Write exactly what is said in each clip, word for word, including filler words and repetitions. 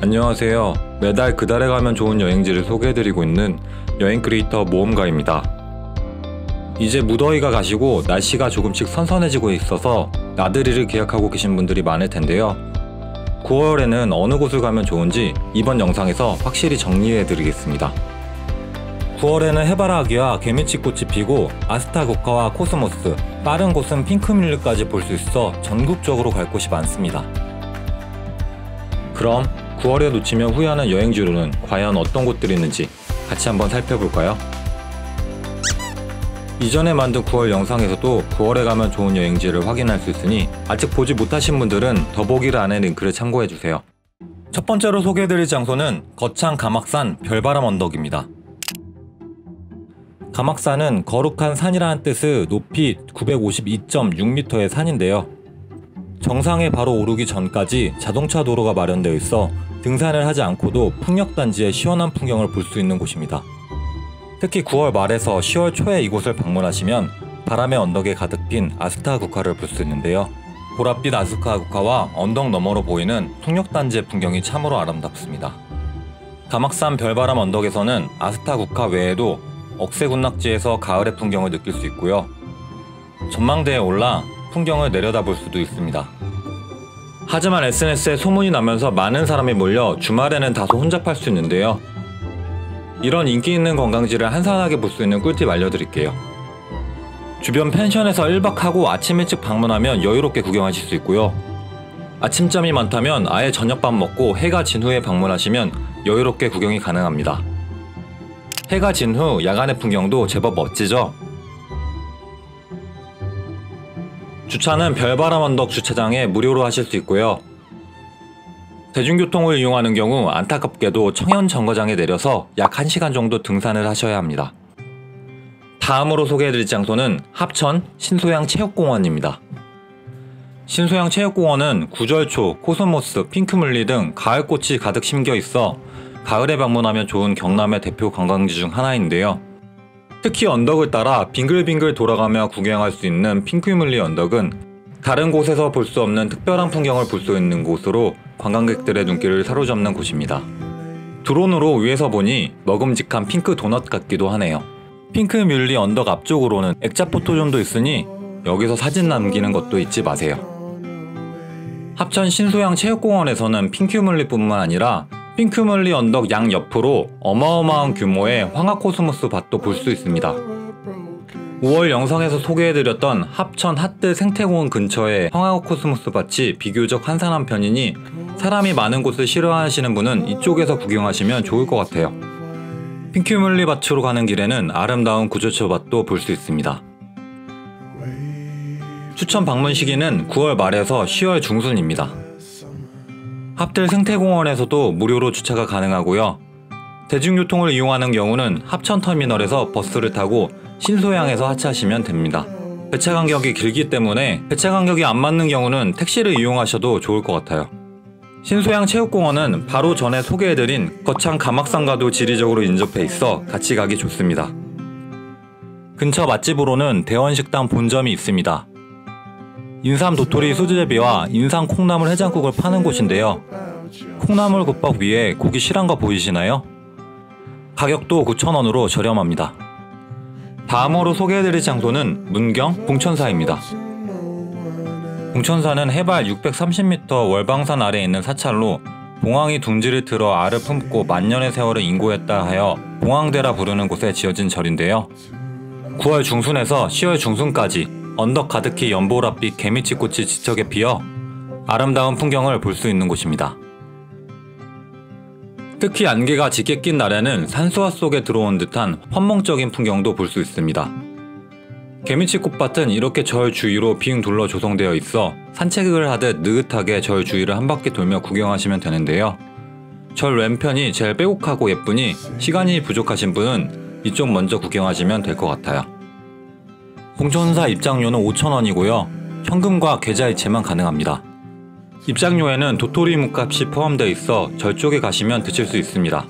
안녕하세요. 매달 그달에 가면 좋은 여행지를 소개해드리고 있는 여행 크리에이터 모험가입니다. 이제 무더위가 가시고 날씨가 조금씩 선선해지고 있어서 나들이를 계획하고 계신 분들이 많을 텐데요. 구월에는 어느 곳을 가면 좋은지 이번 영상에서 확실히 정리해드리겠습니다. 구월에는 해바라기와 개미치꽃이 피고 아스타국화와 코스모스, 빠른 곳은 핑크뮬리까지 볼 수 있어 전국적으로 갈 곳이 많습니다. 그럼 구월에 놓치면 후회하는 여행지로는 과연 어떤 곳들이 있는지 같이 한번 살펴볼까요? 이전에 만든 구월 영상에서도 구월에 가면 좋은 여행지를 확인할 수 있으니 아직 보지 못하신 분들은 더보기란의 링크를 참고해주세요. 첫 번째로 소개해드릴 장소는 거창 가막산 별바람 언덕입니다. 가막산은 거룩한 산이라는 뜻의 높이 구백오십이 점 육 미터의 산인데요. 정상에 바로 오르기 전까지 자동차 도로가 마련되어 있어 등산을 하지 않고도 풍력단지의 시원한 풍경을 볼 수 있는 곳입니다. 특히 구월 말에서 시월 초에 이곳을 방문하시면 바람의 언덕에 가득 핀 아스타국화를 볼 수 있는데요. 보랏빛 아스타국화와 언덕 너머로 보이는 풍력단지의 풍경이 참으로 아름답습니다. 가막산 별바람 언덕에서는 아스타국화 외에도 억새군락지에서 가을의 풍경을 느낄 수 있고요. 전망대에 올라 풍경을 내려다볼 수도 있습니다. 하지만 에스엔에스에 소문이 나면서 많은 사람이 몰려 주말에는 다소 혼잡할 수 있는데요. 이런 인기 있는 관광지를 한산하게 볼 수 있는 꿀팁 알려드릴게요. 주변 펜션에서 일 박하고 아침 일찍 방문하면 여유롭게 구경하실 수 있고요. 아침잠이 많다면 아예 저녁밥 먹고 해가 진 후에 방문하시면 여유롭게 구경이 가능합니다. 해가 진 후 야간의 풍경도 제법 멋지죠? 주차는 별바람 언덕 주차장에 무료로 하실 수 있고요. 대중교통을 이용하는 경우 안타깝게도 청현 정거장에 내려서 약 한 시간 정도 등산을 하셔야 합니다. 다음으로 소개해드릴 장소는 합천 신소양 체육공원입니다. 신소양 체육공원은 구절초, 코스모스, 핑크뮬리 등 가을꽃이 가득 심겨 있어 가을에 방문하면 좋은 경남의 대표 관광지 중 하나인데요. 특히 언덕을 따라 빙글빙글 돌아가며 구경할 수 있는 핑크뮬리 언덕은 다른 곳에서 볼 수 없는 특별한 풍경을 볼 수 있는 곳으로 관광객들의 눈길을 사로잡는 곳입니다. 드론으로 위에서 보니 먹음직한 핑크 도넛 같기도 하네요. 핑크뮬리 언덕 앞쪽으로는 액자 포토존도 있으니 여기서 사진 남기는 것도 잊지 마세요. 합천 신소양 체육공원에서는 핑크뮬리 뿐만 아니라 핑크뮬리 언덕 양옆으로 어마어마한 규모의 황화코스모스 밭도 볼 수 있습니다. 오월 영상에서 소개해드렸던 합천 핫들 생태공원 근처의 황화코스모스 밭이 비교적 한산한 편이니 사람이 많은 곳을 싫어하시는 분은 이쪽에서 구경하시면 좋을 것 같아요. 핑크뮬리 밭으로 가는 길에는 아름다운 구절초 밭도 볼 수 있습니다. 추천 방문 시기는 구월 말에서 시월 중순입니다. 합들 생태공원에서도 무료로 주차가 가능하고요. 대중교통을 이용하는 경우는 합천터미널에서 버스를 타고 신소양에서 하차하시면 됩니다. 배차 간격이 길기 때문에 배차 간격이 안 맞는 경우는 택시를 이용하셔도 좋을 것 같아요. 신소양 체육공원은 바로 전에 소개해드린 거창 가막산과도 지리적으로 인접해 있어 같이 가기 좋습니다. 근처 맛집으로는 대원식당 본점이 있습니다. 인삼 도토리 수제비와 인삼 콩나물 해장국을 파는 곳인데요. 콩나물 국밥 위에 고기 실한 거 보이시나요? 가격도 구천 원으로 저렴합니다. 다음으로 소개해드릴 장소는 문경 봉천사입니다. 봉천사는 해발 육백삼십 미터 월방산 아래에 있는 사찰로 봉황이 둥지를 틀어 알을 품고 만년의 세월을 인고했다 하여 봉황대라 부르는 곳에 지어진 절인데요. 구월 중순에서 시월 중순까지 언덕 가득히 연보랏빛 개미치꽃이 지척에 피어 아름다운 풍경을 볼 수 있는 곳입니다. 특히 안개가 짙게 낀 날에는 산수화 속에 들어온 듯한 환몽적인 풍경도 볼 수 있습니다. 개미치꽃밭은 이렇게 절 주위로 빙 둘러 조성되어 있어 산책을 하듯 느긋하게 절 주위를 한 바퀴 돌며 구경하시면 되는데요. 절 왼편이 제일 빼곡하고 예쁘니 시간이 부족하신 분은 이쪽 먼저 구경하시면 될 것 같아요. 봉천사 입장료는 오천 원이고요. 현금과 계좌이체만 가능합니다. 입장료에는 도토리 묵값이 포함되어 있어 절 쪽에 가시면 드실 수 있습니다.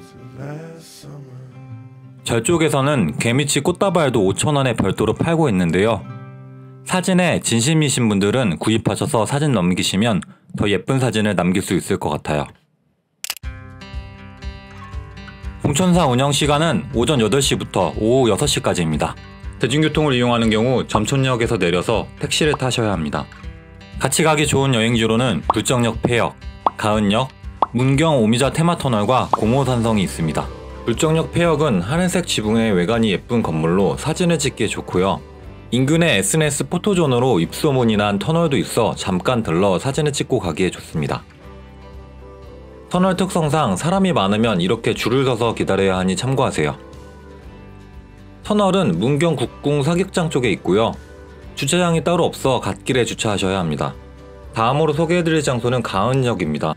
절 쪽에서는 개미치 꽃다발도 오천 원에 별도로 팔고 있는데요. 사진에 진심이신 분들은 구입하셔서 사진 넘기시면 더 예쁜 사진을 남길 수 있을 것 같아요. 봉천사 운영시간은 오전 여덟 시부터 오후 여섯 시까지입니다. 대중교통을 이용하는 경우 점촌역에서 내려서 택시를 타셔야 합니다. 같이 가기 좋은 여행지로는 불정역 폐역, 가은역, 문경 오미자 테마터널과 고모산성이 있습니다. 불정역 폐역은 하늘색 지붕의 외관이 예쁜 건물로 사진을 찍기에 좋고요. 인근에 에스엔에스 포토존으로 입소문이 난 터널도 있어 잠깐 들러 사진을 찍고 가기에 좋습니다. 터널 특성상 사람이 많으면 이렇게 줄을 서서 기다려야 하니 참고하세요. 터널은 문경 국궁 사격장 쪽에 있고요. 주차장이 따로 없어 갓길에 주차하셔야 합니다. 다음으로 소개해드릴 장소는 가은역입니다.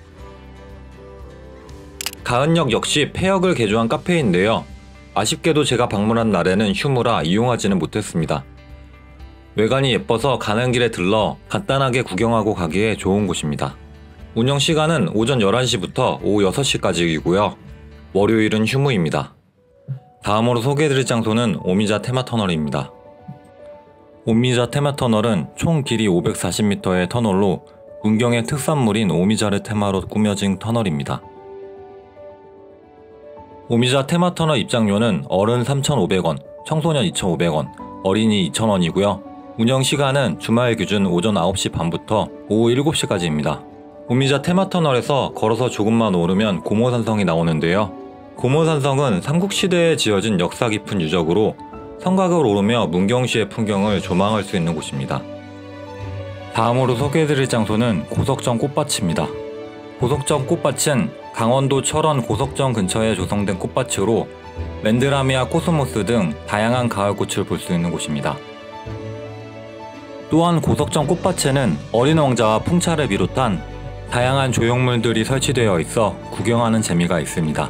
가은역 역시 폐역을 개조한 카페인데요. 아쉽게도 제가 방문한 날에는 휴무라 이용하지는 못했습니다. 외관이 예뻐서 가는 길에 들러 간단하게 구경하고 가기에 좋은 곳입니다. 운영시간은 오전 열한 시부터 오후 여섯 시까지이고요. 월요일은 휴무입니다. 다음으로 소개해드릴 장소는 오미자 테마터널입니다. 오미자 테마터널은 총 길이 오백사십 미터의 터널로 문경의 특산물인 오미자를 테마로 꾸며진 터널입니다. 오미자 테마터널 입장료는 어른 삼천오백 원, 청소년 이천오백 원, 어린이 이천 원이고요. 운영시간은 주말 기준 오전 아홉 시 반부터 오후 일곱 시까지입니다. 오미자 테마터널에서 걸어서 조금만 오르면 고모산성이 나오는데요. 고모산성은 삼국시대에 지어진 역사 깊은 유적으로 성곽을 오르며 문경시의 풍경을 조망할 수 있는 곳입니다. 다음으로 소개해드릴 장소는 고석정 꽃밭입니다. 고석정 꽃밭은 강원도 철원 고석정 근처에 조성된 꽃밭으로 랜드라미아 코스모스 등 다양한 가을꽃을 볼 수 있는 곳입니다. 또한 고석정 꽃밭에는 어린 왕자와 풍차를 비롯한 다양한 조형물들이 설치되어 있어 구경하는 재미가 있습니다.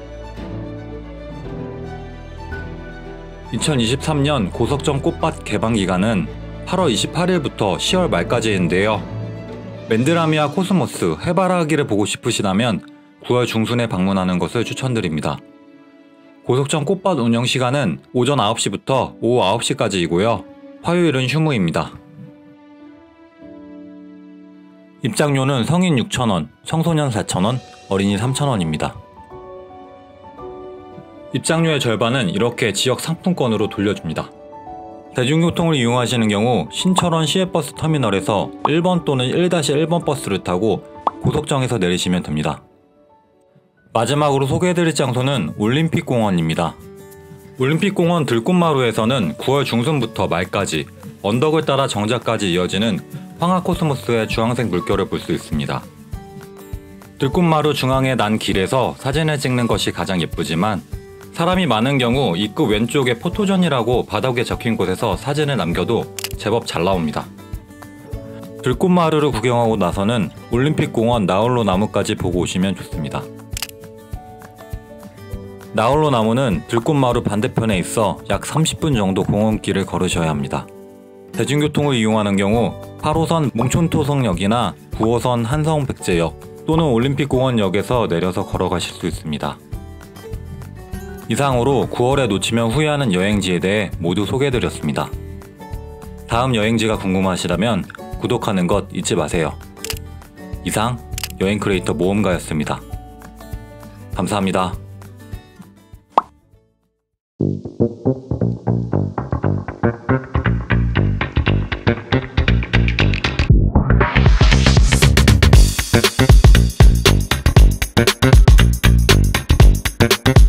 이천이십삼 년 고석정 꽃밭 개방 기간은 팔월 이십팔일부터 시월 말까지인데요. 랜드라미아 코스모스 해바라기를 보고 싶으시다면 구월 중순에 방문하는 것을 추천드립니다. 고석정 꽃밭 운영시간은 오전 아홉 시부터 오후 아홉 시까지이고요. 화요일은 휴무입니다. 입장료는 성인 육천 원, 청소년 사천 원, 어린이 삼천 원입니다. 입장료의 절반은 이렇게 지역 상품권으로 돌려줍니다. 대중교통을 이용하시는 경우 신철원 시외버스 터미널에서 일 번 또는 일 일 번 버스를 타고 고석정에서 내리시면 됩니다. 마지막으로 소개해드릴 장소는 올림픽공원입니다. 올림픽공원 들꽃마루에서는 구월 중순부터 말까지 언덕을 따라 정자까지 이어지는 황화코스모스의 주황색 물결을 볼 수 있습니다. 들꽃마루 중앙에 난 길에서 사진을 찍는 것이 가장 예쁘지만 사람이 많은 경우 입구 왼쪽에 포토존이라고 바닥에 적힌 곳에서 사진을 남겨도 제법 잘 나옵니다. 들꽃마루를 구경하고 나서는 올림픽공원 나홀로 나무까지 보고 오시면 좋습니다. 나홀로 나무는 들꽃마루 반대편에 있어 약 삼십 분 정도 공원길을 걸으셔야 합니다. 대중교통을 이용하는 경우 팔 호선 몽촌토성역이나 구 호선 한성백제역 또는 올림픽공원역에서 내려서 걸어가실 수 있습니다. 이상으로 구월에 놓치면 후회하는 여행지에 대해 모두 소개해드렸습니다. 다음 여행지가 궁금하시다면 구독하는 것 잊지 마세요. 이상 여행 크리에이터 모험가였습니다. 감사합니다. We'll be right back.